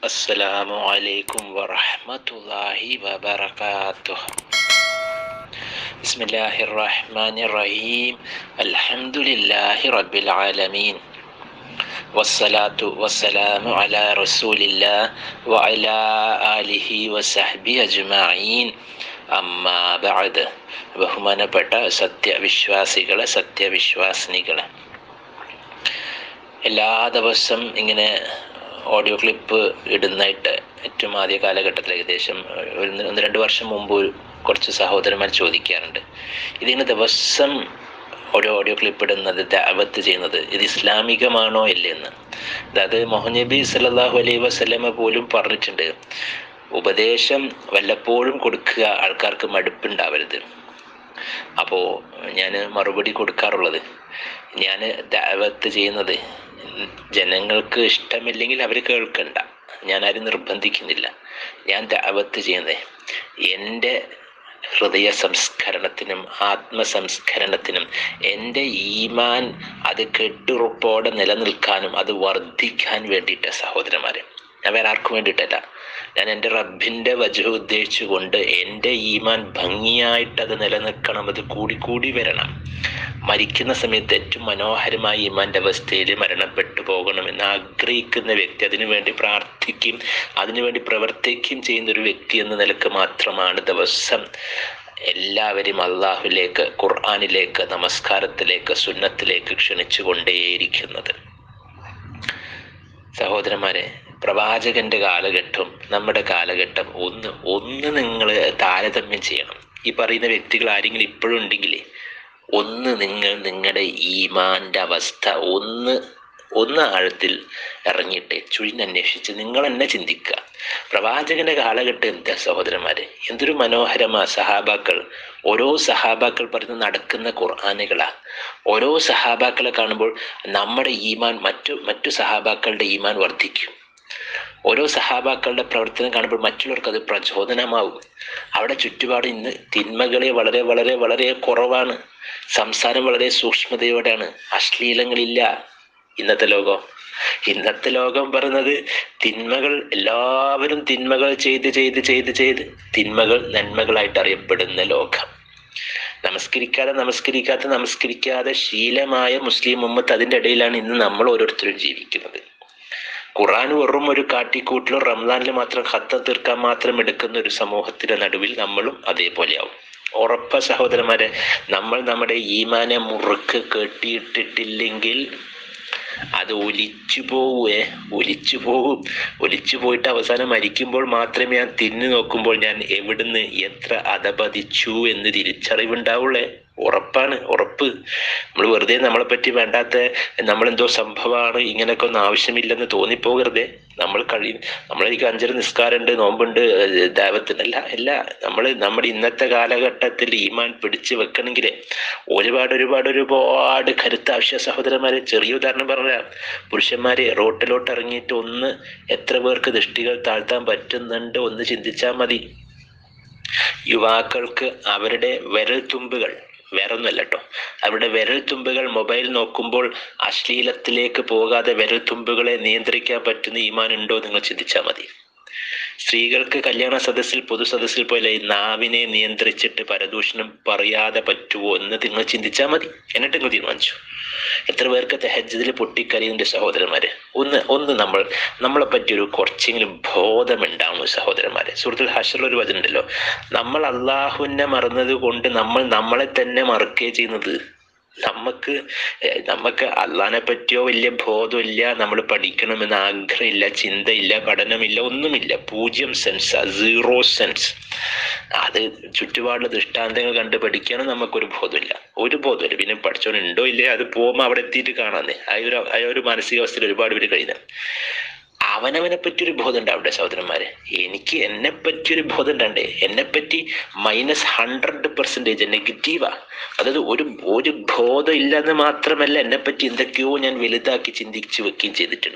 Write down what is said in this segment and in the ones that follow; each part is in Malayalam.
അസ്സലാമു അലൈക്കും വറഹ്മത്തുള്ളാഹി വബറകാതുഹു. ബിസ്മില്ലാഹിർ റഹ്മാനിർ റഹീം. അൽഹംദുലില്ലാഹി റബ്ബിൽ ആലമീൻ. വസ്സലാത്തു വസ്സലാമു അലാ റസൂലില്ലാഹ് വഅലാ ആലിഹി വസഹ്ബിഹി അജ്മഈൻ. അമ്മാ ബഅദ്. ബഹുമാനപ്പെട്ട സത്യവിശ്വാസികളെ, സത്യവിശ്വാസിനികളെ, എല്ലാ ദിവസം ഇങ്ങനെ ഓഡിയോ ക്ലിപ്പ് ഇടുന്നതായിട്ട് ഏറ്റവും ആദ്യ കാലഘട്ടത്തിൽ ഏകദേശം 1-2 വർഷം മുമ്പ് കുറച്ച് സഹോദരന്മാർ ചോദിക്കാറുണ്ട്, ഇതിങ്ങനെ ദിവസം ഓഡിയോ ക്ലിപ്പ് ഇടുന്നത്, ദഅവത്ത് ചെയ്യുന്നത്, ഇത് ഇസ്ലാമികമാണോ ഇല്ലെന്ന്. അതായത് മുഹമ്മദ് നബി സല്ലല്ലാഹു അലൈഹി വസല്ലമ പോലും പറഞ്ഞിട്ടുണ്ട്, ഉപദേശം വല്ലപ്പോഴും കൊടുക്കുക, ആൾക്കാർക്ക് മടുപ്പുണ്ടാവരുത്. അപ്പോൾ ഞാൻ മറുപടി കൊടുക്കാറുള്ളത്, ഞാൻ ദഅവത്ത് ചെയ്യുന്നത് ജനങ്ങൾക്ക് ഇഷ്ടമില്ലെങ്കിൽ അവർ കേൾക്കണ്ട, ഞാൻ ആരും നിർബന്ധിക്കുന്നില്ല. ഞാൻ ദഅവത്ത് ചെയ്യുന്നത് എൻ്റെ ഹൃദയ സംസ്കരണത്തിനും ആത്മസംസ്കരണത്തിനും എൻ്റെ ഈമാൻ അത് കെട്ടുറപ്പോടെ നിലനിൽക്കാനും അത് വർദ്ധിക്കാൻ വേണ്ടിയിട്ട് സഹോദരന്മാരെ. ഞാൻ വേറെ ആർക്കും വേണ്ടിയിട്ടല്ല, ഞാൻ എൻ്റെ റബ്ബിൻ്റെ വജ്ഹ് ഉദ്ദേശിച്ചുകൊണ്ട് എൻ്റെ ഈമാൻ ഭംഗിയായിട്ട് അത് നിലനിൽക്കണം, അത് കൂടി വരണം. മരിക്കുന്ന സമയത്ത് ഏറ്റവും മനോഹരമായ ഈമാൻ്റെ അവസ്ഥയിൽ മരണപ്പെട്ടു പോകണമെന്ന് ആഗ്രഹിക്കുന്ന വ്യക്തി, അതിനുവേണ്ടി പ്രാർത്ഥിക്കും, അതിനുവേണ്ടി പ്രവർത്തിക്കുകയും ചെയ്യുന്നൊരു വ്യക്തി എന്ന നിലക്ക് മാത്രമാണ് ദിവസം എല്ലാവരും അള്ളാഹുലേക്ക്, ഖുർആനിലേക്ക്, നമസ്കാരത്തിലേക്ക്, സുന്നത്തിലേക്ക് ക്ഷണിച്ചു കൊണ്ടേയിരിക്കുന്നത്. സഹോദരന്മാരെ, പ്രവാചകന്റെ കാലഘട്ടം നമ്മുടെ കാലഘട്ടം ഒന്ന് നിങ്ങൾ താരതമ്യം ചെയ്യണം. ഈ പറയുന്ന വ്യക്തികൾ ആരെങ്കിലും ഇപ്പോഴും ഉണ്ടെങ്കിൽ നിങ്ങൾ നിങ്ങളുടെ ഈമാന്റെ അവസ്ഥ ഒന്ന് ആഴത്തിൽ ഇറങ്ങിയിട്ട് ചുഴിഞ്ഞന്വേഷിച്ച് നിങ്ങൾ തന്നെ ചിന്തിക്കുക. പ്രവാചകന്റെ കാലഘട്ടം എന്താ സഹോദരന്മാരെ, എന്തൊരു മനോഹരമാ. ഓരോ സഹാബാക്കൾ പറഞ്ഞ് നടക്കുന്ന ഖുർആനുകളാ. ഓരോ സഹാബാക്കളെ കാണുമ്പോൾ നമ്മുടെ ഈമാൻ മറ്റു സഹാബാക്കളുടെ ഈമാൻ വർദ്ധിക്കും. ഓരോ സഹാബാക്കളുടെ പ്രവർത്തനം കാണുമ്പോൾ മറ്റുള്ളവർക്ക് അത് പ്രചോദനമാവും. അവിടെ ചുറ്റുപാട് ഇന്ന് തിന്മകളെ വളരെ വളരെ വളരെ കുറവാണ്. സംസാരം വളരെ സൂക്ഷ്മതയോടെയാണ്. അശ്ലീലങ്ങളില്ല. ഇന്നത്തെ ലോകം പറയുന്നത് തിന്മകൾ, എല്ലാവരും തിന്മകൾ ചെയ്ത് തിന്മകൾ നന്മകളായിട്ട് അറിയപ്പെടുന്ന ലോകം. നമസ്കരിക്കാതെ ശീലമായ മുസ്ലിം ഉമ്മത്ത് അതിൻ്റെ ഇടയിലാണ് ഇന്ന് നമ്മൾ ഓരോരുത്തരും ജീവിക്കുന്നത്. ഖുർആൻ വെറും ഒരു കാട്ടിക്കൂട്ടിലും റംസാനിൽ മാത്രം ഖത്തം തീർക്കാൻ മാത്രം എടുക്കുന്ന ഒരു സമൂഹത്തിന്റെ നടുവിൽ നമ്മളും അതേപോലെയാവും. ഉറപ്പ സഹോദരന്മാരെ, നമ്മൾ നമ്മുടെ ഈമാനെ മുറുക്ക് കെട്ടിയിട്ടിട്ടില്ലെങ്കിൽ അത് ഒലിച്ചു പോയിട്ട് അവസാനം മരിക്കുമ്പോൾ മാത്രമേ ഞാൻ തിന്നു നോക്കുമ്പോൾ ഞാൻ എവിടുന്ന് എത്ര അധപതിച്ചു എന്ന് തിരിച്ചറിവുണ്ടാവുള്ളേ. ഉറപ്പ്. നമ്മൾ വെറുതെ നമ്മളെ പറ്റി വേണ്ടാത്ത നമ്മളെന്തോ സംഭവമാണ്, ഇങ്ങനെയൊക്കെ ഒന്നും ആവശ്യമില്ലെന്ന് തോന്നിപ്പോകരുതേ. നമ്മളെനിക്ക് 5 നിസ്കാരമുണ്ട്, നോമ്പുണ്ട്, ദഅവത്തിനല്ല. നമ്മൾ നമ്മുടെ ഇന്നത്തെ കാലഘട്ടത്തിൽ ഈമാൻ പിടിച്ചു വെക്കണമെങ്കിൽ ഒരുപാട് കരുത്ത് ആവശ്യ സഹോദരന്മാരെ. ചെറിയ ഉദാഹരണം പറഞ്ഞാൽ, പുരുഷന്മാരെ റോട്ടിലോട്ട് ഇറങ്ങിയിട്ട് എത്ര പേർക്ക് ദൃഷ്ടികൾ താഴ്ത്താൻ പറ്റുന്നുണ്ട് ഒന്ന് ചിന്തിച്ചാൽ മതി. യുവാക്കൾക്ക് അവരുടെ വിരൽത്തുമ്പുകൾ, വേറൊന്നുമല്ല കേട്ടോ, അവരുടെ വിരൽത്തുമ്പുകൾ മൊബൈൽ നോക്കുമ്പോൾ അശ്ലീലത്തിലേക്ക് പോകാതെ വിരൽത്തുമ്പുകളെ നിയന്ത്രിക്കാൻ പറ്റുന്ന ഈമാൻ ഉണ്ടോ നിങ്ങൾ ചിന്തിച്ചാൽ മതി. സ്ത്രീകൾക്ക് കല്യാണ സദസ്സിൽ, പൊതു സദസ്സിൽ പോലെ ഈ നാവിനെ നിയന്ത്രിച്ചിട്ട് പരദൂഷണം പറയാതെ പറ്റുമോ എന്ന് നിങ്ങൾ ചിന്തിച്ചാൽ മതി. എന്നിട്ട് നിങ്ങൾ തീരുമാനിച്ചു. എത്ര പേർക്ക് തഹജ്ജുദിൽ പൊട്ടിക്കരയുന്നുണ്ട് സഹോദരന്മാരെ. ഒന്ന് നമ്മളെ പറ്റി ഒരു കുറച്ചെങ്കിലും ബോധമുണ്ടാവും സഹോദരന്മാരെ. സൂറത്തുൽ ഹശ്റിൽ ഒരു വചനം ഉണ്ടല്ലോ, നമ്മൾ അള്ളാഹുവിനെ മറന്നത് കൊണ്ട് നമ്മൾ നമ്മളെ തന്നെ മറക്കുകയും ചെയ്യുന്നത്. നമുക്ക് അള്ളാഹിനെ പറ്റിയോ വലിയ ബോധമില്ല, നമ്മൾ പഠിക്കണമെന്ന് ആഗ്രഹമില്ല, ചിന്തയില്ല, പഠനമില്ല, ഒന്നുമില്ല. 0 സെൻസ്, 0 സെൻസ്. അത് ചുറ്റുപാടുള്ള ദൃഷ്ടാന്തങ്ങൾ കണ്ട് പഠിക്കാനും നമുക്കൊരു ബോധമില്ല. പിന്നെ പഠിച്ചവനുണ്ടോ ഇല്ലേ, അത് പോകുമ്പോൾ അവിടെ എത്തിയിട്ട് കാണാന്നേ. ആ ഒരു മാനസികാവസ്ഥയിൽ ഒരുപാട് പേര് കഴിയുന്നത്. അവനവനെ പറ്റിയൊരു ബോധം ഉണ്ടാവണ്ടേ സഹോദരന്മാരെ. എനിക്ക് എന്നെ പറ്റിയൊരു ബോധം ഉണ്ടാണ്ടേ. എന്നെപ്പറ്റി -100% നെഗറ്റീവാ. അതായത് ഒരു ബോധം ഇല്ലെന്ന് മാത്രമല്ല, എന്നെപ്പറ്റി എന്തൊക്കെയോ ഞാൻ വലുതാക്കി ചിന്തിച്ചു വെക്കുകയും ചെയ്തിട്ടുണ്ട്.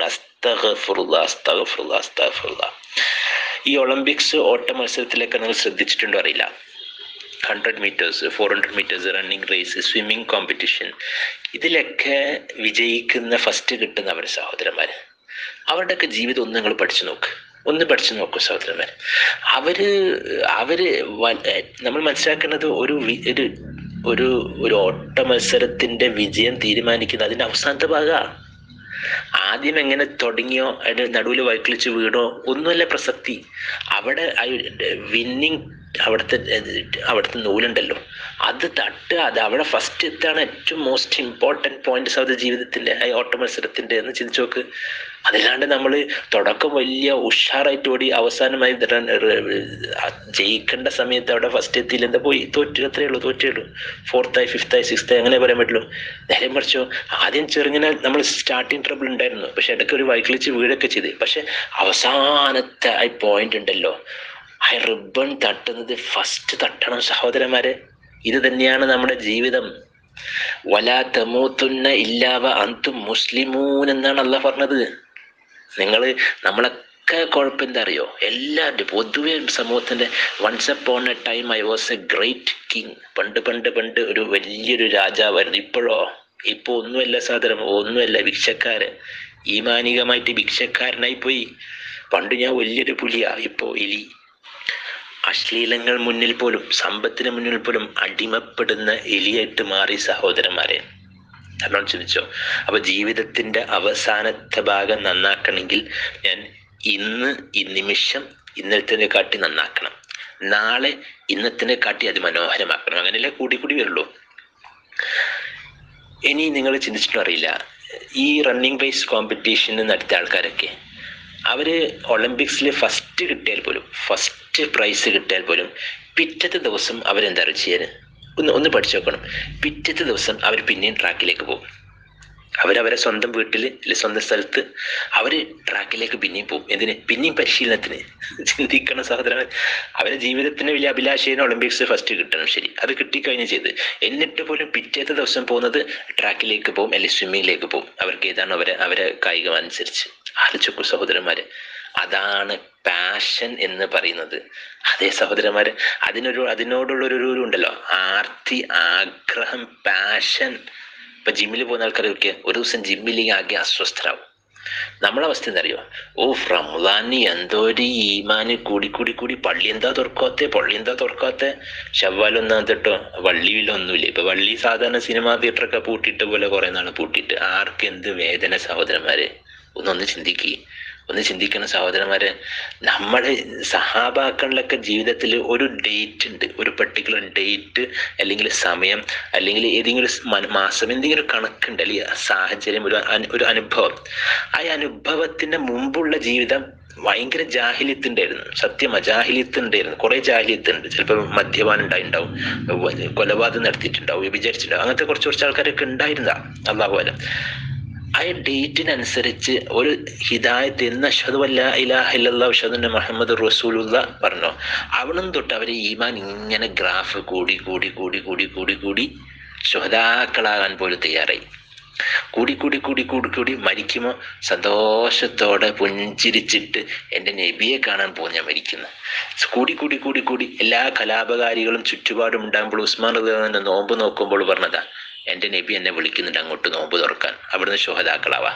അസ്തഗ്ഫിറുല്ലാഹ്. ഈ ഒളിമ്പിക്സ് ഓട്ട മത്സരത്തിലൊക്കെ നിങ്ങൾ ശ്രദ്ധിച്ചിട്ടുണ്ടോ അറിയില്ല. 100 meters, 400 meters running race, swimming competition, ഇതിലൊക്കെ വിജയിക്കുന്ന ഫസ്റ്റ് കിട്ടുന്നവർ സഹോദരന്മാർ, അവരുടെയൊക്കെ ജീവിതം ഒന്ന് നിങ്ങൾ പഠിച്ചു നോക്ക്. ഒന്ന് പഠിച്ചു നോക്കൂ സഹോദരന്മാർ. അവര് നമ്മൾ മനസ്സിലാക്കേണ്ടത് ഒരു ഒരു ഒരു ഓട്ട മത്സരത്തിന്റെ വിജയം തീരുമാനിക്കുന്നത് അതിന്റെ അവസാനത്തെ ഭാഗമാണ്. ആദ്യം എങ്ങനെ തുടങ്ങിയോ അതിന്റെ നടുവിൽ വൈക്കിളിച്ച് വീണോ ഒന്നുമല്ല പ്രസക്തി. അവിടെ വിന്നിങ് അവിടുത്തെ നൂലുണ്ടല്ലോ, അത് തട്ടുക, അത് അവിടെ ഫസ്റ്റ് എത്താണ് ഏറ്റവും most important points of the ജീവിതത്തിന്റെ ആ ഓട്ട മത്സരത്തിന്റെ എന്ന് ചിന്തിച്ചു നോക്ക്. അതല്ലാണ്ട് നമ്മൾ തുടക്കം വലിയ ഉഷാറായിട്ട് ഓടി അവസാനമായി ജയിക്കേണ്ട സമയത്ത് അവിടെ ഫസ്റ്റ് എത്തിയില്ല, എന്താ പോയി തോറ്റു, അത്രയേ ഉള്ളൂ, തോറ്റേ ഉള്ളൂ. 4th ആയി 5th ആയി 6th ആയി അങ്ങനെ പറയാൻ പറ്റുള്ളൂ. നേരെ മറിച്ചോ ആദ്യം ചെറുങ്ങനെ നമ്മൾ സ്റ്റാർട്ടിങ് ട്രബിൾ ഉണ്ടായിരുന്നു, പക്ഷെ ഇടയ്ക്ക് ഒരു വൈക്കിളിച്ച് വീഴൊക്കെ ചെയ്ത്, പക്ഷെ അവസാനത്തെ ആ പോയിന്റ് ഉണ്ടല്ലോ, ആ റിബൺ തട്ടുന്നത് ഫസ്റ്റ് തട്ടണം സഹോദരന്മാരെ. ഇത് തന്നെയാണ് നമ്മുടെ ജീവിതം. വലാ തമൂത്തുന്ന ഇല്ലാവ അന്തും മുസ്ലിമൂൻ എന്നാണ് അള്ളാഹ് പറഞ്ഞത്. നമ്മളൊക്കെ കുഴപ്പം എന്താ അറിയോ, എല്ലാവരും പൊതുവെ സമൂഹത്തിന്റെ once upon a time I was a great king. പണ്ട് ഒരു വലിയൊരു രാജാവായിരുന്നു. ഇപ്പൊ ഒന്നുമല്ല സാധനം, ഒന്നുമല്ല, ഭിക്ഷക്കാരൻ. ഈമാനികമായിട്ട് ഭിക്ഷക്കാരനായി പോയി. പണ്ട് ഞാൻ വലിയൊരു പുലിയാ, ഇപ്പോ എലി. അശ്ലീലങ്ങൾ മുന്നിൽ പോലും, സമ്പത്തിന് മുന്നിൽ പോലും അടിമപ്പെടുന്ന എലിയായിട്ട് മാറി സഹോദരന്മാരെ. നമ്മൾ ചിന്തിച്ചോ? അപ്പൊ ജീവിതത്തിന്റെ അവസാനത്തെ ഭാഗം നന്നാക്കണമെങ്കിൽ ഞാൻ ഈ നിമിഷം ഇന്നലത്തിനെ കാട്ടി നന്നാക്കണം, നാളെ ഇന്നത്തിനെ കാട്ടി അത് മനോഹരമാക്കണം. അങ്ങനെയല്ലേ കൂടി വരുള്ളൂ. ഇനി നിങ്ങൾ ചിന്തിച്ചിട്ടും അറിയില്ല, ഈ റണ്ണിങ് റേസ് കോമ്പറ്റീഷന് നടത്തിയ ആൾക്കാരൊക്കെ അവര് ഒളിമ്പിക്സിൽ ഫസ്റ്റ് പ്രൈസ് കിട്ടിയാൽ പോലും പിറ്റത്തെ ദിവസം അവരെന്താ ചെയ്യാൻ, ഒന്ന് പഠിച്ചു നോക്കണം. പിറ്റത്തെ ദിവസം അവർ പിന്നെയും ട്രാക്കിലേക്ക് പോകും. അവരവരെ സ്വന്തം വീട്ടിൽ അല്ലെങ്കിൽ സ്വന്തം സ്ഥലത്ത് അവര് ട്രാക്കിലേക്ക് പിന്നെയും പോകും. എന്തിന്? പിന്നെയും പരിശീലനത്തിന്. ചിന്തിക്കണം സഹോദരൻ. അവരെ ജീവിതത്തിന് വലിയ അഭിലാഷേന ഒളിമ്പിക്സ് ഫസ്റ്റ് കിട്ടണം, ശരി, അത് കിട്ടിക്കഴിഞ്ഞ് ചെയ്ത്, എന്നിട്ട് പോലും പിറ്റേത്തെ ദിവസം പോകുന്നത് ട്രാക്കിലേക്ക് പോകും അല്ലെങ്കിൽ സ്വിമ്മിങ്ങിലേക്ക് പോകും. അവർക്ക് ഏതാണ് അവരെ കായികം അനുസരിച്ച്. ആലോചിക്കൂ സഹോദരന്മാരെ, അതാണ് പാഷൻ എന്ന് പറയുന്നത്. അതേ സഹോദരന്മാരെ, അതിനോടുള്ളൊരു ഉണ്ടല്ലോ, ആർത്തി, ആഗ്രഹം, പാഷൻ. ഇപ്പൊ ജിമ്മിൽ പോകുന്ന ആൾക്കാരൊക്കെ ഒരു ദിവസം ജിമ്മിലേക്ക് ആകെ അസ്വസ്ഥരാകും. നമ്മളെ അവസ്ഥ എന്താ അറിയോ? റമദാനി എന്തോ ഒരു ഈമാന് കൂടി പള്ളി എന്താ തുറക്കാത്തെ ശവ്വാലൊന്നാം തൊട്ടോ വള്ളിയിലൊന്നുമില്ല. ഇപ്പൊ വള്ളി സാധാരണ സിനിമാ തിയേറ്ററൊക്കെ പൂട്ടിയിട്ട് പോലെ കുറെ നാള് പൂട്ടിയിട്ട് ആർക്ക് എന്ത് വേദന സഹോദരന്മാരെ. ഒന്ന് ചിന്തിക്കണം സഹോദരന്മാരെ. നമ്മുടെ സഹാബാക്കളിലൊക്കെ ജീവിതത്തിൽ ഒരു ഡേറ്റ് ഉണ്ട്, ഒരു പെർട്ടിക്കുലർ ഡേറ്റ് അല്ലെങ്കിൽ സമയം അല്ലെങ്കിൽ ഏതെങ്കിലും മാസം, എന്തെങ്കിലും ഒരു കണക്കുണ്ട്, അല്ലെങ്കിൽ സാഹചര്യം, ഒരു അനുഭവം. ആ അനുഭവത്തിന്റെ മുമ്പുള്ള ജീവിതം ഭയങ്കര ജാഹിലിയത്തുണ്ടായിരുന്നു. സത്യം, ജാഹിലിയത്തുണ്ടായിരുന്നു, കുറെ ജാഹിലിയത്തുണ്ട്. ചിലപ്പോൾ മദ്യപാനം ഉണ്ടാവും, കൊലപാതകം നടത്തിയിട്ടുണ്ടാവും, വ്യഭിചരിച്ചിട്ടുണ്ടാവും. അങ്ങനത്തെ കുറച്ച് ആൾക്കാരൊക്കെ ഉണ്ടായിരുന്നതാ. അല്ലാഹു അലം. ആ ഡേറ്റിനനുസരിച്ച് ഒരു ഹിദായത്ത് എന്ന് അഷ്ഹദു അല്ലാ ഇലാഹ ഇല്ലല്ലാഹു അഷ്ഹദു അന്ന മുഹമ്മദ് റസൂലുള്ളാ പറഞ്ഞോ, അവിടം തൊട്ട് അവരെ ഈമാൻ ഇങ്ങനെ ഗ്രാഫ് കൂടി ശുഹദാക്കളാകാൻ പോലും തയ്യാറായി. കൂടി മരിക്കുമ്പോൾ സന്തോഷത്തോടെ പുഞ്ചിരിച്ചിട്ട് എൻ്റെ നബിയെ കാണാൻ പോകുന്ന ഞാൻ മരിക്കുന്നു. കൂടി എല്ലാ കലാപകാരികളും ചുറ്റുപാടും ഉണ്ടാകുമ്പോൾ ഉസ്മാൻ റളിയല്ലാഹു അൻഹു നോമ്പ് നോക്കുമ്പോൾ പറഞ്ഞതാ, എൻ്റെ നബി എന്നെ വിളിക്കുന്നുണ്ട് അങ്ങോട്ട് നോമ്പ് തുറക്കാൻ, അവിടുന്ന് ശുഹദാക്കളാവാ.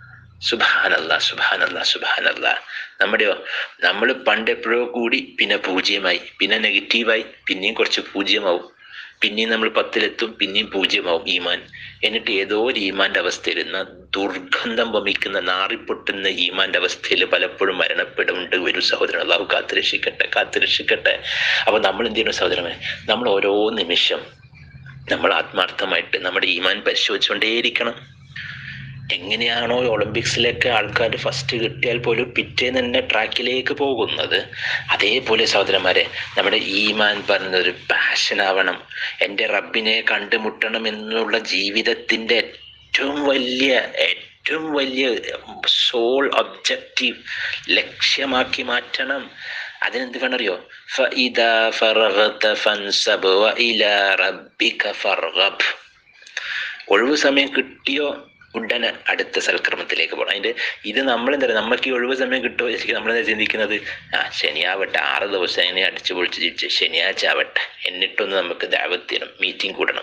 സുബ്ഹാനല്ലാ. നമ്മുടെയോ, നമ്മൾ പണ്ടെപ്പോഴോ കൂടി, പിന്നെ പൂജ്യമായി, പിന്നെ നെഗറ്റീവായി, പിന്നെയും കുറച്ച് പൂജ്യമാവും, പിന്നെയും നമ്മൾ 10-ലെത്തും, പിന്നെയും പൂജ്യമാവും ഈമാൻ. എന്നിട്ട് ഏതോ ഒരു ഈമാന്റെ അവസ്ഥയിൽ, ദുർഗന്ധം വമിക്കുന്ന നാറിപ്പൊട്ടുന്ന ഈമാന്റെ അവസ്ഥയിൽ പലപ്പോഴും മരണപ്പെടുന്നുണ്ട് ഒരു സഹോദരൻ. അള്ളാഹു കാത്തുരക്ഷിക്കട്ടെ. അപ്പൊ നമ്മൾ എന്ത് ചെയ്യണം സഹോദരന്മാരെ? നമ്മൾ ഓരോ നിമിഷം നമ്മൾ ആത്മാർത്ഥമായിട്ട് നമ്മുടെ ഈമാൻ പരിശോധിച്ചുകൊണ്ടേയിരിക്കണം. എങ്ങനെയാണോ ഒളിമ്പിക്സിലേക്ക് ആൾക്കാർ ഫസ്റ്റ് കിട്ടിയാൽ പോലും പിറ്റേന്ന് തന്നെ ട്രാക്കിലേക്ക് പോകുന്നത്, അതേപോലെ സഹോദരന്മാരെ നമ്മുടെ ഈമാൻ പറഞ്ഞൊരു പാഷനാവണം. എൻ്റെ റബ്ബിനെ കണ്ടുമുട്ടണം എന്നുള്ള ജീവിതത്തിൻ്റെ ഏറ്റവും വലിയ സോൾ ഒബ്ജക്റ്റീവ് ലക്ഷ്യമാക്കി മാറ്റണം. അതിനെന്ത് വേണറിയോ? ഫഇദാ ഫറഗത ഫൻസബ് വഇലാ റബ്ബിക ഫർഗബ്. ഒഴിവ് സമയം കിട്ടിയോ ഉടനെ അടുത്ത സൽക്രമത്തിലേക്ക് പോകണം. ഇത് നമ്മളെന്താ പറയുക, നമ്മൾക്ക് ഈ ഒഴിവ് സമയം കിട്ടുമോ നമ്മളെന്താ ചിന്തിക്കുന്നത്? ശനിയാവട്ടെ, 6 ദിവസം എങ്ങനെ അടിച്ചു പൊളിച്ച് ജീവിച്ച്, ശനിയാഴ്ച ആവട്ടെ, എന്നിട്ടൊന്ന് നമുക്ക് ദഅവത്ത് ചെയ്യണം, മീറ്റിംഗ് കൂടണം.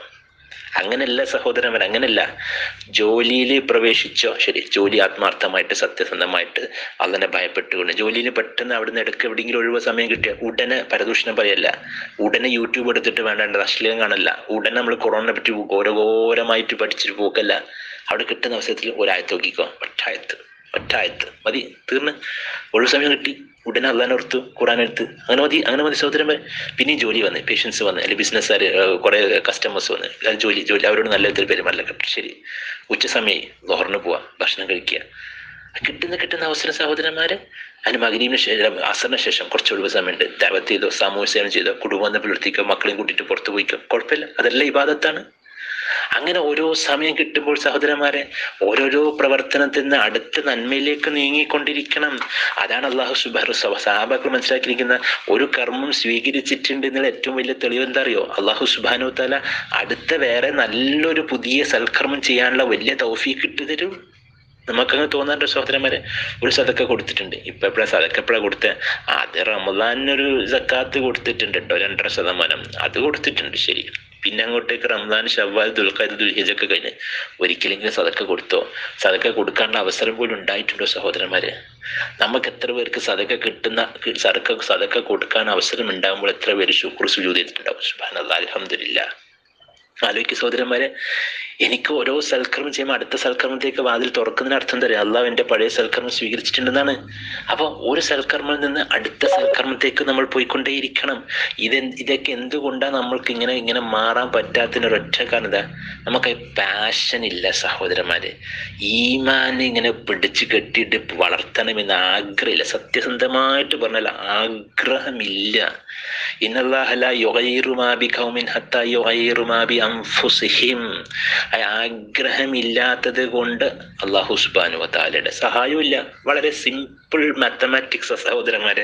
അങ്ങനെയല്ല സഹോദരന്മാർ, അങ്ങനെയല്ല. ജോലിയിൽ പ്രവേശിച്ചോ, ശരി, ജോലി ആത്മാർത്ഥമായിട്ട് സത്യസന്ധമായിട്ട് അള്ളനെ ഭയപ്പെട്ടുകൊണ്ട് ജോലിയിൽ പെട്ടെന്ന് അവിടുന്ന് ഇടയ്ക്ക് എവിടെയെങ്കിലും ഒഴിവ് സമയം കിട്ടിയ ഉടനെ പരദൂഷണം പറയല്ല, ഉടനെ യൂട്യൂബ് എടുത്തിട്ട് വേണ്ട അശ്ലീലം കാണല്ല, ഉടനെ നമ്മൾ കൊറോണയെ പറ്റി ഘോരഘോരമായിട്ട് പഠിച്ചിട്ട് പോക്കല്ല. അവിടെ കിട്ടുന്ന അവസരത്തിൽ ഒരായത്ത് നോക്കിക്കോ, ഒറ്റായത്ത് മതി, തീർന്ന്. ഒഴിവ് സമയം കിട്ടി ഉടനെ അള്ളാനെ ഓർത്തു, ഖുർആൻ എടുത്ത്, അങ്ങനെ മതി സഹോദരന്മാർ. പിന്നെയും ജോലി വന്ന്, പേഷ്യൻസ് വന്ന്, അല്ലെങ്കിൽ ബിസിനസ്സുകാർ, കുറെ കസ്റ്റമേഴ്സ് വന്ന്, ജോലി അവരോട് നല്ല വിധത്തിൽ പെരുമാറില്ല, ശരി. ഉച്ച സമയം ലോഹറിന് പോവാ, ഭക്ഷണം കഴിക്കുക, കിട്ടുന്ന അവസരം സഹോദരന്മാരെ. അതിന് മഗ്‌രിബിന് ശേഷം, അസറിന് ശേഷം കുറച്ച് ഒഴിവ് സമയമുണ്ട്, ദഅവത്ത് ചെയ്തോ, സാമൂഹ്യ സേവനം ചെയ്തോ, കുടുംബം പുലർത്തിക്കോ, മക്കളെയും കൂട്ടിയിട്ട് പുറത്തു പോയിക്കോ, കുഴപ്പമില്ല, അതെല്ലാം ഇബാദത്താണ്. അങ്ങനെ ഓരോ സമയം കിട്ടുമ്പോൾ സഹോദരന്മാരെ ഓരോരോ പ്രവർത്തനത്തിൽ നിന്ന് അടുത്ത നന്മയിലേക്ക് നീങ്ങിക്കൊണ്ടിരിക്കണം. അതാണ് അള്ളാഹു സഹാബാക്കൾ മനസ്സിലാക്കിയിരിക്കുന്ന ഒരു കർമ്മം സ്വീകരിച്ചിട്ടുണ്ട് എന്നുള്ള ഏറ്റവും വലിയ തെളിവ് എന്താ അറിയോ? അള്ളാഹു സുബ്ഹാനഹു വതആല അടുത്ത വേറെ നല്ലൊരു പുതിയ സൽക്കർമ്മം ചെയ്യാനുള്ള വലിയ തൗഫീഖ് ഇട്ടു തരും. നമുക്കങ്ങ് തോന്നാറുണ്ട് സഹോദരന്മാരെ, ഒരു സദക്ക കൊടുത്തിട്ടുണ്ട്, ഇപ്പൊ എപ്പോഴാ സദക്ക എപ്പോഴാ കൊടുത്തത്? അത് റമദാനൊരു സക്കാത്ത് കൊടുത്തിട്ടുണ്ട് കേട്ടോ, 2.5%, അത് കൊടുത്തിട്ടുണ്ട്, ശരി. പിന്നെ അങ്ങോട്ടേക്ക് റംസാൻ, ശവ്വാൽ, ദുൽഖഅദ്, ദുൽഹിജ്ജൊക്കെ കഴിഞ്ഞ് ഒരിക്കലെങ്കിലും സദക്ക കൊടുത്തോ? സദക്ക കൊടുക്കാനുള്ള അവസരം പോലും ഉണ്ടായിട്ടുണ്ടോ സഹോദരന്മാരെ? നമുക്ക് എത്ര പേർക്ക് സദക്ക കൊടുക്കാൻ അവസരം ഉണ്ടാകുമ്പോൾ എത്ര പേര് ശുക്ർ സുജൂദ് ചെയ്തിട്ടുണ്ടാവും? സുബ്ഹാനല്ലാഹ്, അൽഹംദുലില്ലാഹ്. ആലോചിക്കുക സഹോദരന്മാരെ, എനിക്ക് ഓരോ സൽക്കർമ്മം ചെയ്യുമ്പോൾ അടുത്ത സൽക്കർമ്മത്തേക്ക് വാതിൽ തുറക്കുന്നതിന് അർത്ഥം എന്താ പറയുക? അള്ളാഹു എൻ്റെ പഴയ സൽക്കർമ്മം സ്വീകരിച്ചിട്ടുണ്ടെന്നാണ്. അപ്പോൾ ഒരു സൽക്കർമ്മത്തിൽ നിന്ന് അടുത്ത സൽക്കർമ്മത്തേക്ക് നമ്മൾ പോയിക്കൊണ്ടേയിരിക്കണം. ഇതൊക്കെ എന്തുകൊണ്ടാണ് നമ്മൾക്ക് ഇങ്ങനെ മാറാൻ പറ്റാത്തതിനൊരൊറ്റ കാരണം എന്താ? നമുക്ക് പാഷൻ ഇല്ല സഹോദരന്മാരെ. ഈമാൻ ഇങ്ങനെ പിടിച്ചു കെട്ടിയിട്ട് വളർത്തണമെന്ന് ആഗ്രഹമില്ല. സത്യസന്ധമായിട്ട് പറഞ്ഞാൽ ആഗ്രഹമില്ല. ഇന്നല്ലാഹ ലാ യുഗയ്യിറു മാ ബിഖൗമിൻ ഹത്താ യുഗയ്യിറു മാ ബി അൻഫുസിഹിം. ആഗ്രഹമില്ലാത്തത് കൊണ്ട് അല്ലാഹു സുബ്ഹാനഹു വതആലയുടെ സഹായമില്ല. വളരെ സിമ്പിൾ മാത്തമാറ്റിക്സ് സഹോദരന്മാരെ.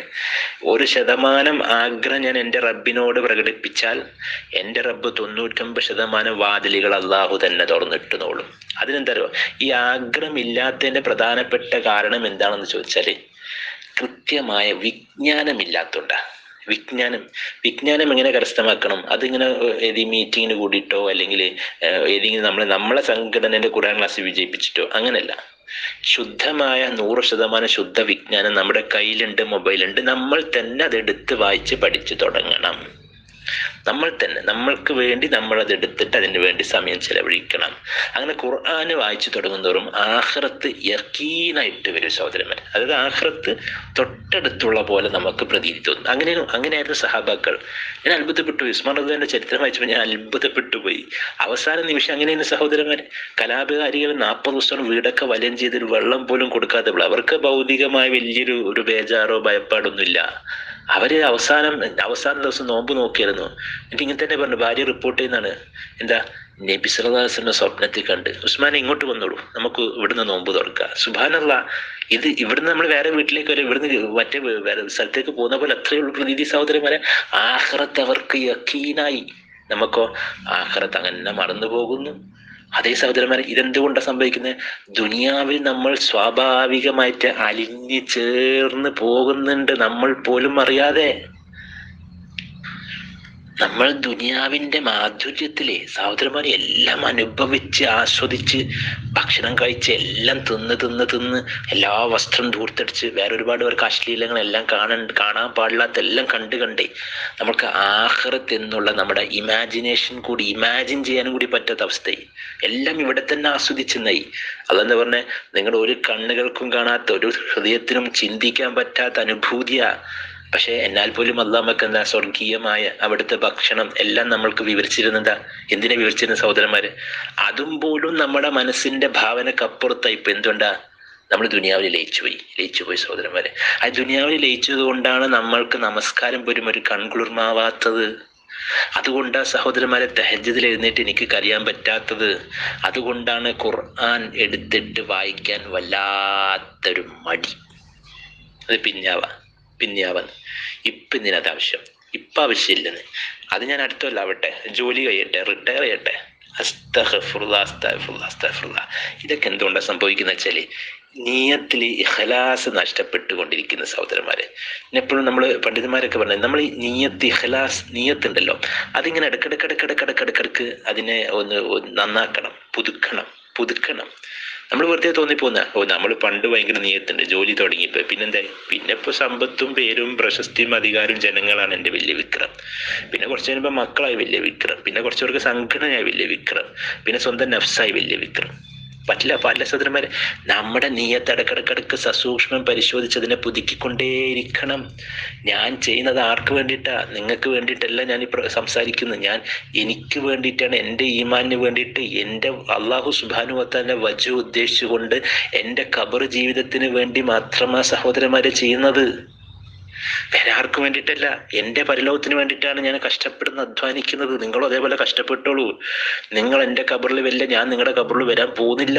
1% ആഗ്രഹം ഞാൻ എൻ്റെ റബ്ബിനോട് പ്രകടിപ്പിച്ചാൽ എൻ്റെ റബ്ബ് 99% വാതിലുകൾ അല്ലാഹു തന്നെ തുറന്നിട്ടുന്നോളും. അതിനെന്താ ഈ ആഗ്രഹമില്ലാത്തതിൻ്റെ പ്രധാനപ്പെട്ട കാരണം എന്താണെന്ന് ചോദിച്ചാൽ കൃത്യമായ വിജ്ഞാനമില്ലാത്തതുകൊണ്ടാണ്. വിജ്ഞാനം എങ്ങനെ കരസ്ഥമാക്കണം? അതിങ്ങനെ ഏതെങ്കിലും മീറ്റിങ്ങിന് കൂടിയിട്ടോ അല്ലെങ്കിൽ ഏതെങ്കിലും നമ്മളെ സംഘടനയുടെ ഖുർആൻ ക്ലാസ് വിജയിപ്പിച്ചിട്ടോ അങ്ങനെയല്ല. ശുദ്ധമായ 100% ശുദ്ധ വിജ്ഞാനം നമ്മുടെ കയ്യിലുണ്ട്, മൊബൈലുണ്ട്. നമ്മൾ തന്നെ അതെടുത്ത് വായിച്ച് പഠിച്ചു തുടങ്ങണം. നമ്മൾ തന്നെ നമ്മൾക്ക് വേണ്ടി നമ്മളത് എടുത്തിട്ട് അതിന് വേണ്ടി സമയം ചെലവഴിക്കണം. അങ്ങനെ ഖുർആന് വായിച്ചു തുടങ്ങുന്നതോറും ആഖിറത്ത് യഖീനായിട്ട് വരും സഹോദരന്മാർ. അതായത് ആഖിറത്ത് തൊട്ടടുത്തുള്ള പോലെ നമുക്ക് പ്രതീതി തോന്നും. അങ്ങനെയായിരുന്നു സഹാബാക്കൾ. ഞാൻ അത്ഭുതപ്പെട്ടു. ഉസ്മാൻ റളിയല്ലാഹുവിന്റെ ചരിത്രം വായിച്ചപ്പോൾ ഞാൻ അത്ഭുതപ്പെട്ടു പോയി. അവസാന നിമിഷം അങ്ങനെയാണ് സഹോദരന്മാർ. കലാപകാരികൾ 40 ദിവസം വീടൊക്കെ വലയം ചെയ്തൊരു വെള്ളം പോലും കൊടുക്കാതെ, അവർക്ക് ഭൗതികമായ വലിയൊരു ബേജാറോ ഭയപ്പാടൊന്നുമില്ല. അവര് അവസാന ദിവസം നോമ്പ് നോക്കിയായിരുന്നു. എനിക്ക് ഇങ്ങനെ തന്നെ പറഞ്ഞു, ഭാര്യ റിപ്പോർട്ട് ചെയ്യുന്നതാണ്, എന്താ നബി സല്ലല്ലാഹു അലൈഹി വസല്ലം സ്വപ്നത്തിൽ കണ്ട്, ഉസ്മാനെ ഇങ്ങോട്ട് വന്നോളൂ, നമുക്ക് ഇവിടുന്ന് നോമ്പ് തുറക്കാം. സുബ്ഹാനല്ലാഹ്. ഇത് ഇവിടുന്ന് നമ്മൾ വേറെ വീട്ടിലേക്ക് വരും, ഇവിടുന്ന് മറ്റേ വേറെ സ്ഥലത്തേക്ക് പോകുന്ന പോലെ അത്രയുള്ള പ്രതീതി സഹോദരന്മാരെ. ആഖിറത്ത് അവർക്ക് യഖീനായി. നമുക്കോ ആഖിറത്ത് അങ്ങനെ മറന്നു പോകുന്നു. അതേ സഹോദരന്മാരെ, ഇതെന്തുകൊണ്ടാണ് സംഭവിക്കുന്നത്? ദുനിയാവിൽ നമ്മൾ സ്വാഭാവികമായിട്ട് അലിഞ്ഞു ചേർന്ന് പോകുന്നുണ്ട്, നമ്മൾ പോലും അറിയാതെ. നമ്മൾ ദുനിയാവിന്റെ മാധുര്യത്തിലെ സഹോദരന്മാരെ എല്ലാം അനുഭവിച്ച് ആസ്വദിച്ച് ഭക്ഷണം കഴിച്ച് എല്ലാം തിന്ന് എല്ലാ വസ്ത്രം ദൂർത്തടിച്ച് വേറെ ഒരുപാട് പേർക്ക് അശ്ലീലങ്ങളെല്ലാം കാണാൻ പാടില്ലാത്തെല്ലാം കണ്ടേ നമുക്ക് ആഖിറത്ത് എന്നുള്ള നമ്മുടെ ഇമാജിനേഷൻ കൂടി ഇമാജിൻ ചെയ്യാനും കൂടി പറ്റാത്ത അവസ്ഥയായി. എല്ലാം ഇവിടെ തന്നെ ആസ്വദിച്ചെന്നായി. അതെന്താ പറഞ്ഞെ, നിങ്ങളുടെ ഒരു കണ്ണുകൾക്കും കാണാത്ത, ഒരു ഹൃദയത്തിനും ചിന്തിക്കാൻ പറ്റാത്ത അനുഭൂതിയാ. പക്ഷെ എന്നാൽ പോലും അല്ലാഹ് നമുക്ക് എന്താ സ്വർഗീയമായ അവിടുത്തെ ഭക്ഷണം എല്ലാം നമ്മൾക്ക് വിവരിച്ചിരുന്നതാ. എന്തിനാ വിവരിച്ചിരുന്ന സഹോദരന്മാര്? അതും പോലും നമ്മുടെ മനസ്സിന്റെ ഭാവനക്കപ്പുറത്തായി. ഇപ്പൊ എന്തുകൊണ്ടാ? നമ്മൾ ദുനിയാവിൽ ലയിച്ചു പോയി സഹോദരന്മാരെ. ആ ദുനിയാവിൽ ലയിച്ചത് കൊണ്ടാണ് നമ്മൾക്ക് നമസ്കാരം പോലും ഒരു കൺകുളിർമാവാത്തത്. അതുകൊണ്ടാ സഹോദരന്മാരെ തഹജ്ജുദിൽ എഴുന്നേറ്റ് എനിക്ക് കരയാൻ പറ്റാത്തത്. അതുകൊണ്ടാണ് ഖുർആൻ എടുത്തിട്ട് വായിക്കാൻ വല്ലാത്തൊരു മടി. അത് പിന്നാവൻ ഇപ്പം ഇതിനകത്ത് ആവശ്യം, ഇപ്പം ആവശ്യമില്ലെന്ന്. അത് ഞാൻ അടുത്തല്ലാവട്ടെ, ജോലി കഴിയട്ടെ, റിട്ടയർ ചെയ്യട്ടെ. അസ്തഗ്ഫിറുല്ലാഹ്. ഇതൊക്കെ എന്തുകൊണ്ടാണ് സംഭവിക്കുന്നത് വെച്ചാൽ നീയത്തിൽ ഇഖ്ലാസ് നഷ്ടപ്പെട്ടുകൊണ്ടിരിക്കുന്ന സഹോദരന്മാരെ. എപ്പോഴും നമ്മൾ പണ്ഡിതന്മാരൊക്കെ പറഞ്ഞത് നമ്മൾ ഈ നീയത്ത് ഇഖ്ലാസ് നീയത്തുണ്ടല്ലോ, അതിങ്ങനെ ഇടക്കിടക്ക് അതിനെ ഒന്ന് നന്നാക്കണം, പുതുക്കണം. നമ്മൾ വെറുതെ തോന്നിപ്പോന്ന നമ്മൾ പണ്ട് ഭയങ്കര നീയത്തുണ്ട്, ജോലി തുടങ്ങിയപ്പോ പിന്നെന്തായി, പിന്നെ ഇപ്പൊ സമ്പത്തും പേരും പ്രശസ്തിയും അധികാരവും ജനങ്ങളാണ് എൻ്റെ വലിയ വിക്രം. പിന്നെ കുറച്ച് കഴിയുമ്പോൾ മക്കളായി വലിയ വിക്രം, പിന്നെ കുറച്ചവർക്ക് സംഘടനയായി വലിയ വിക്രം, പിന്നെ സ്വന്തം നഫ്സായി വലിയ വിക്രം. പറ്റില്ല സഹോദരന്മാരെ. നമ്മുടെ നീയത്ത് ഇടക്കിടക്ക് സസൂക്ഷ്മം പരിശോധിച്ചതിനെ പുതുക്കിക്കൊണ്ടേയിരിക്കണം. ഞാൻ ചെയ്യുന്നത് ആർക്ക് വേണ്ടിയിട്ടാ? നിങ്ങൾക്ക് വേണ്ടിയിട്ടല്ല ഞാൻ സംസാരിക്കുന്നത്. ഞാൻ എനിക്ക് വേണ്ടിയിട്ടാണ്, എൻ്റെ ഈമാനിന് വേണ്ടിയിട്ട്, എൻ്റെ അള്ളാഹു സുബ്ഹാനഹു വ തആല വജ്ഹ് ഉദ്ദേശിച്ചുകൊണ്ട് എൻ്റെ ഖബർ ജീവിതത്തിന് വേണ്ടി മാത്രമാണ് സഹോദരന്മാരെ ചെയ്യുന്നത്. വേറെ ആർക്കും വേണ്ടിയിട്ടല്ല, എൻ്റെ പരലോകത്തിന് വേണ്ടിയിട്ടാണ് ഞാൻ അധ്വാനിക്കുന്നത്. നിങ്ങളും അതേപോലെ കഷ്ടപ്പെട്ടോളൂ. നിങ്ങൾ എൻ്റെ ഖബറിൽ വരില്ല, ഞാൻ നിങ്ങളുടെ ഖബറിൽ വരാൻ പോകുന്നില്ല.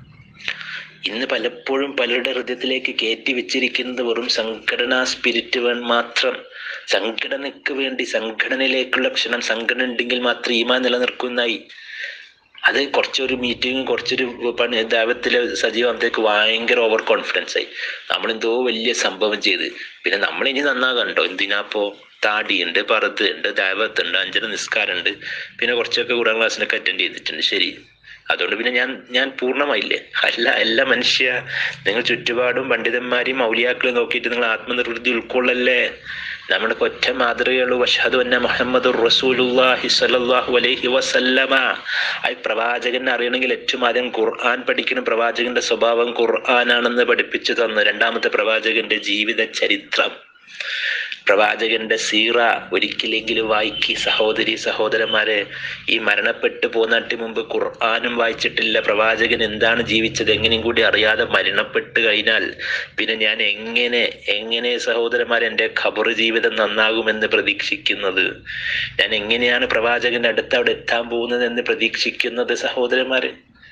ഇന്ന് പലപ്പോഴും പലരുടെ ഹൃദയത്തിലേക്ക് കയറ്റി വെച്ചിരിക്കുന്നത് വെറും സംഘടനാ സ്പിരിറ്റ് മാത്രം. സംഘടനയ്ക്ക് വേണ്ടി, സംഘടനയിലേക്കുള്ള ക്ഷണം, സംഘടന ഉണ്ടെങ്കിൽ മാത്രം ഈമാൻ നിലനിർക്കുന്നതായി. അത് കുറച്ചൊരു മീറ്റിങ്ങും കുറച്ചൊരു ദൈവത്തിലെ സജീവത്തേക്ക് ഭയങ്കര ഓവർ കോൺഫിഡൻസ് ആയി. നമ്മളെന്തോ വലിയ സംഭവം ചെയ്ത്, പിന്നെ നമ്മളിനി നന്നാകണ്ടോ? എന്തിനാപ്പോ? താടിയുണ്ട്, പറത്തുണ്ട്, ദൈവത്തുണ്ട്, 5 നിസ്കാരമുണ്ട്, പിന്നെ കുറച്ചൊക്കെ കൂടാൻ ക്ലാസ്സിനൊക്കെ അറ്റൻഡ് ചെയ്തിട്ടുണ്ട്. ശരി, അതുകൊണ്ട് പിന്നെ ഞാൻ പൂർണ്ണമായില്ലേ? അല്ല മനുഷ്യ, നിങ്ങൾ ചുറ്റുപാടും പണ്ഡിതന്മാരെയും മൗലിയാക്കളെയും നോക്കിയിട്ട് നിങ്ങൾ ആത്മനിർവൃത്തി ഉൾക്കൊള്ളല്ലേ. നമ്മുടെ ഒറ്റ മാതൃകയുള്ളൂ, വഅശ്ഹദു അന്ന മുഹമ്മദുർ റസൂലുള്ളാഹി സ്വല്ലല്ലാഹു അലൈഹി വസല്ലമ. ആ പ്രവാചകനെ അറിയണമെങ്കിൽ ഏറ്റവും ആദ്യം ഖുർആൻ പഠിക്കണം. പ്രവാചകന്റെ സ്വഭാവം ഖുർആനാണെന്ന് പഠിപ്പിച്ചു തന്നു. രണ്ടാമത്തെ പ്രവാചകന്റെ ജീവിത ചരിത്രം, പ്രവാചകന്റെ സീറ ഒരിക്കലെങ്കിലും വായിക്കി സഹോദരന്മാരെ. ഈ മരണപ്പെട്ടു പോന്നിട്ട് മുമ്പ് ഖുർആനും വായിച്ചിട്ടില്ല, പ്രവാചകൻ എന്താണ് ജീവിച്ചത് എങ്ങനെയും കൂടി അറിയാതെ മരണപ്പെട്ട് കഴിഞ്ഞാൽ പിന്നെ ഞാൻ എങ്ങനെ സഹോദരന്മാരെ എൻ്റെ ഖബർ ജീവിതം നന്നാകുമെന്ന് പ്രതീക്ഷിക്കുന്നത്? ഞാൻ എങ്ങനെയാണ് പ്രവാചകന്റെ അടുത്ത് അവിടെ എത്താൻ പോകുന്നത് എന്ന് പ്രതീക്ഷിക്കുന്നത് സഹോദരന്മാരെ?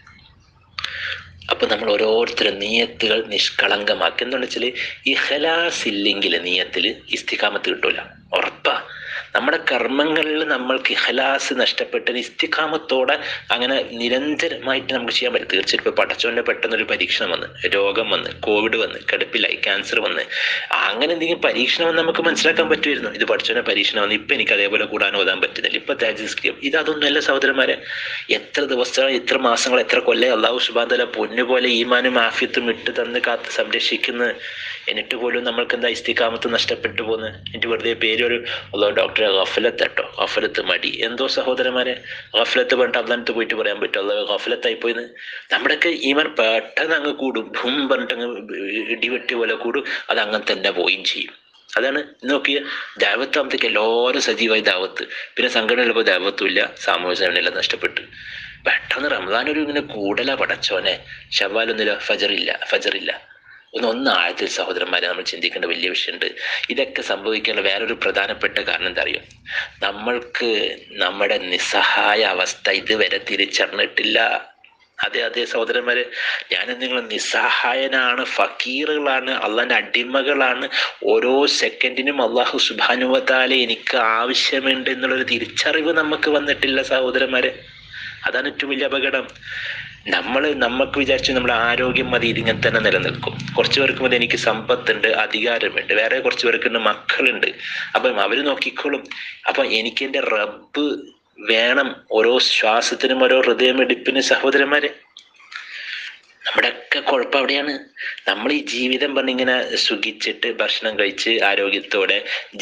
അപ്പൊ നമ്മൾ ഓരോരുത്തരും നീയത്തുകൾ നിഷ്കളങ്കമാക്കി. എന്താണെന്ന് വെച്ചാൽ ഇഖ്ലാസ് ഇല്ലെങ്കിൽ നീയത്തിൽ ഇസ്തിഖാമത്ത് കിട്ടൂല, ഉറപ്പാ. നമ്മുടെ കർമ്മങ്ങളിൽ നമ്മൾക്ക് ഇഖ്ലാസ് നഷ്ടപ്പെട്ട് ഇസ്തിഖാമത്തോടെ അങ്ങനെ നിരന്തരമായിട്ട് നമുക്ക് ചെയ്യാൻ പറ്റും. തീർച്ചയായിട്ടും ഇപ്പൊ പടച്ചോന്റെ പെട്ടെന്നൊരു പരീക്ഷണം വന്ന്, രോഗം വന്ന്, കോവിഡ് വന്ന്, കിടപ്പിലായി, ക്യാൻസർ വന്ന്, അങ്ങനെ എന്തെങ്കിലും പരീക്ഷണം വന്ന് നമുക്ക് മനസ്സിലാക്കാൻ പറ്റുമായിരുന്നു. ഇത് പടച്ചോന്റെ പരീക്ഷണം വന്ന്, ഇപ്പൊ എനിക്ക് അതേപോലെ കൂടാൻ ഓതാൻ പറ്റുന്നില്ല, ഇപ്പൊ തേജസ്ക്രിയം. ഇതൊന്നുമല്ല സഹോദരന്മാരെ. എത്ര ദിവസം, എത്ര മാസങ്ങൾ, എത്ര കൊല്ലം അല്ലാഹു സുബ്ഹാനഹു വ തആല പൊന്നുപോലെ ഈമാനും ആഫിയത്തും ഇട്ട് തന്ന് കാത്ത് സംരക്ഷിക്കുന്നു. എന്നിട്ട് പോലും നമ്മൾക്ക് എന്താ ഇസ്തിഖാമത്ത് നഷ്ടപ്പെട്ടു പോകുന്നു? എന്നിട്ട് വെറുതെ പേരൊരു ഡോക്ടറെ ഗഫലത്ത് മടി എന്തോ സഹോദരന്മാരെ. ഗഫലത്ത് പറഞ്ഞിട്ട് അള്ളാനത്ത് പോയിട്ട് പറയാൻ പറ്റും അള്ളാഹ് ഗഫലത്തായി പോയിന്ന്? നമ്മുടെയൊക്കെ ഈമാൻ പെട്ടെന്ന് അങ്ങ് കൂടും, ഭൂം പറഞ്ഞിട്ട് അങ്ങ് ഇടിവെട്ടി പോലെ കൂടും. അത് അങ്ങനെ തന്നെ പോവുകയും ചെയ്യും. അതാണ് നോക്കിയ ദൈവത്താമത്തേക്ക് എല്ലാവരും സജീവമായി ദാവത്ത്, പിന്നെ സംഘടനയിലിപ്പോൾ ദൈവത്തും ഇല്ല, സാമൂഹ്യ സേവനമെല്ലാം നഷ്ടപ്പെട്ടു. പെട്ടെന്ന് റമദാനൊരു ഇങ്ങനെ കൂടല പടച്ചോനെ, ശവ്വാലൊന്നുമില്ല, ഫജറില്ല. ഒന്നാഴത്തിൽ സഹോദരന്മാരെ നമ്മൾ ചിന്തിക്കേണ്ട വലിയ വിഷയമുണ്ട്. ഇതൊക്കെ സംഭവിക്കാനുള്ള വേറൊരു പ്രധാനപ്പെട്ട കാരണം എന്താ അറിയോ? നമ്മൾക്ക് നമ്മുടെ നിസ്സഹായ അവസ്ഥ ഇതുവരെ തിരിച്ചറിഞ്ഞിട്ടില്ല. അതെ സഹോദരന്മാരെ, നിങ്ങൾ നിസ്സഹായനാണ്, ഫക്കീറുകളാണ്, അള്ളാന്റെ അടിമകളാണ്. ഓരോ സെക്കൻഡിനും അള്ളാഹു സുബ്ഹാനഹു വ തആല എനിക്ക് ആവശ്യമുണ്ട് എന്നുള്ളൊരു തിരിച്ചറിവ് നമുക്ക് വന്നിട്ടില്ല സഹോദരന്മാരെ. അതാണ് ഏറ്റവും വലിയ അപകടം. നമുക്ക് വിചാരിച്ചു നമ്മുടെ ആരോഗ്യം മതി, ഇതിങ്ങനെ തന്നെ നിലനിൽക്കും. കുറച്ചു പേർക്ക് മതി എനിക്ക് സമ്പത്തുണ്ട്, അധികാരമുണ്ട്, വേറെ കുറച്ചു പേർക്ക് മക്കളുണ്ട്, അപ്പം അവര് നോക്കിക്കോളും. അപ്പൊ എനിക്ക് എൻ്റെ റബ്ബ് വേണം. ഓരോ ശ്വാസത്തിനും ഓരോ ഹൃദയമിടിപ്പിന് സഹോദരന്മാരെ, നമ്മുടെയൊക്കെ കുഴപ്പം അവിടെയാണ്. നമ്മൾ ഈ ജീവിതം പറഞ്ഞിങ്ങനെ സുഖിച്ചിട്ട് ഭക്ഷണം കഴിച്ച് ആരോഗ്യത്തോടെ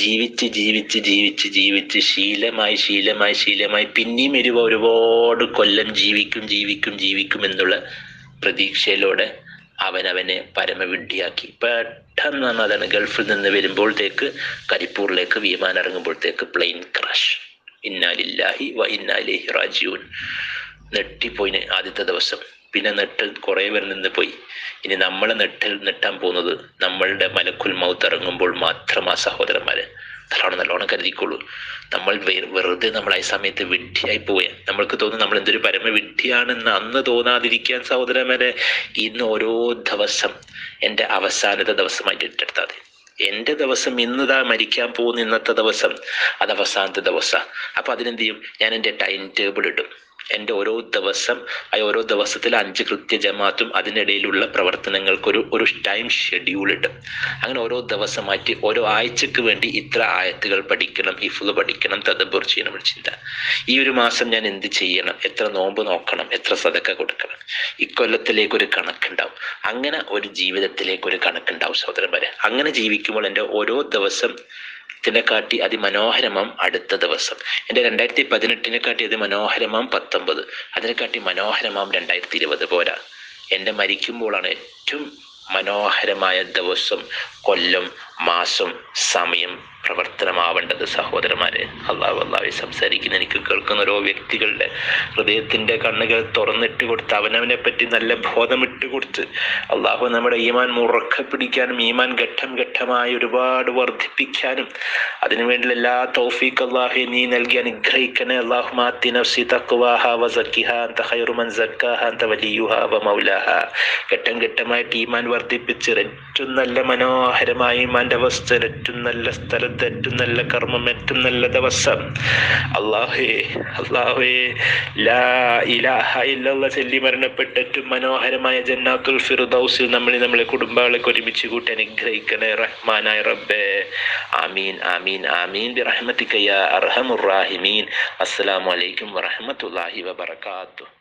ജീവിച്ച് ശീലമായി പിന്നെയും ഒരുപാട് കൊല്ലം ജീവിക്കും എന്നുള്ള പ്രതീക്ഷയിലൂടെ അവനവനെ പരമവിഡ്ഢിയാക്കി. പെട്ടെന്ന് അതാണ് ഗൾഫിൽ നിന്ന് വരുമ്പോഴത്തേക്ക് കരിപ്പൂരിലേക്ക് വിമാനം ഇറങ്ങുമ്പോഴത്തേക്ക് പ്ലെയിൻ ക്രാഷ്. ഇന്നാ ലില്ലാഹി വ ഇന്നാ ഇലൈഹി റാജിഊൻ. നെട്ടിപ്പോയിന് ആദ്യത്തെ ദിവസം. പിന്നെ നെട്ടൽ കുറേ പേർ നിന്ന് പോയി. ഇനി നമ്മളെ നെട്ടാൻ പോകുന്നത് നമ്മളുടെ മലക്കുൽ മൗത്ത് ഇറങ്ങുമ്പോൾ മാത്രമാ സഹോദരന്മാരെ. നല്ലോണം കരുതിക്കോളൂ. നമ്മൾ വെറുതെ നമ്മൾ ആ സമയത്ത് വിഡ്ഢിയായി പോവുക. നമ്മൾക്ക് തോന്നുന്നു നമ്മൾ എന്തൊരു പരമ വിഡ്ഢിയാണെന്ന് അന്ന് തോന്നാതിരിക്കാൻ സഹോദരന്മാരെ, ഇന്ന് ഓരോ ദിവസം എൻ്റെ അവസാനത്തെ ദിവസമായിട്ട് ഏറ്റെടുത്താതെ. എൻ്റെ ദിവസം ഇന്നതാ മരിക്കാൻ പോകുന്ന ഇന്നത്തെ ദിവസം, അത് അവസാനത്തെ ദിവസം. അപ്പൊ അതിനെന്ത് ചെയ്യും? ഞാൻ എൻ്റെ ടൈം ടേബിൾ ഇടും. എൻ്റെ ഓരോ ദിവസം ഓരോ ദിവസത്തിൽ 5 കൃത്യ ജമാഅത്തും അതിനിടയിലുള്ള പ്രവർത്തനങ്ങൾക്കൊരു ടൈം ഷെഡ്യൂൾ ഇടും. അങ്ങനെ ഓരോ ദിവസം മാറ്റി ഓരോ ആഴ്ചക്ക് വേണ്ടി ഇത്ര ആയത്തുകൾ പഠിക്കണം, ഹിഫ്ള് പഠിക്കണം, തദബ്ബുർ ചെയ്യണം ചിന്ത. ഈ ഒരു മാസം ഞാൻ എന്ത് ചെയ്യണം, എത്ര നോമ്പ് നോക്കണം, എത്ര സദക്ക കൊടുക്കണം, ഇക്കൊല്ലത്തിലേക്ക് ഒരു കണക്കുണ്ടാവും. അങ്ങനെ ഒരു ജീവിതത്തിലേക്ക് ഒരു കണക്കുണ്ടാവും സഹോദരന്മാരെ. അങ്ങനെ ജീവിക്കുമ്പോൾ എൻ്റെ ഓരോ ദിവസം ത്തിനെക്കാട്ടി അതിമനോഹരമാം അടുത്ത ദിവസം, എൻ്റെ 2018 അതിമനോഹരമാം 19, അതിനെക്കാട്ടി മനോഹരമാം 2020 പോരാ. എൻ്റെ മരിക്കുമ്പോഴാണ് ഏറ്റവും മനോഹരമായ ദിവസം, കൊല്ലം, മാസം, സമയം പ്രവർത്തനമാവേണ്ടത് സഹോദരന്മാരെ. അള്ളാഹു സംസാരിക്കുന്ന എനിക്ക് കേൾക്കുന്ന ഓരോ വ്യക്തികളുടെ ഹൃദയത്തിൻ്റെ കണ്ണുകൾ തുറന്നിട്ട് കൊടുത്ത് അവനവനെ പറ്റി നല്ല ബോധമിട്ട് കൊടുത്ത് അള്ളാഹു നമ്മുടെ ഈമാൻ മുറുക്കെ പിടിക്കാനും ഈമാൻ ഘട്ടം ഘട്ടമായി ഒരുപാട് വർദ്ധിപ്പിക്കാനും അതിനുവേണ്ടി എല്ലാ തൗഫീഖ് അള്ളാഹു നീ നൽകി അനുഗ്രഹിക്കണേ. അല്ലാഹുമ്മ ആതി നഫ്സി തഖ്വാഹാ വസക്കിഹാ അൻത ഖൈറു മൻ സക്കാഹാ അൻത വലിയുഹാ വമൗലാഹാ. ഘട്ടം ഘട്ടമായിട്ട് ഈമാൻ വർദ്ധിപ്പിച്ച് ഏറ്റവും നല്ല മനോഹരമായ ഈമാന്റെ അവസ്ഥ, ഏറ്റവും നല്ല സ്ഥലത്ത്, ഏറ്റവും നല്ല കർമ്മം, ഏറ്റവും നല്ല ദിവസം അല്ലാഹുവേ ലാ ഇലാഹ ഇല്ലല്ലാഹ് ചൊല്ലി മരണപ്പെട്ട ഏറ്റവും മനോഹരമായ ജന്നാത്തുൽ ഫിർദൗസിൽ നമ്മളെ കുടുംബാളൊക്കെ ഒരുമിച്ച് കൂട്ടി അനുഗ്രഹിക്കണേ റഹ്മാനായ റബ്ബേ. ആമീൻ ആമീൻ ആമീൻ ബിറഹ്മതിക യാ അർഹമുർ റാഹിമീൻ. അസ്സലാമു അലൈക്കും വറഹ്മത്തുള്ളാഹി വബറകാതുഹു.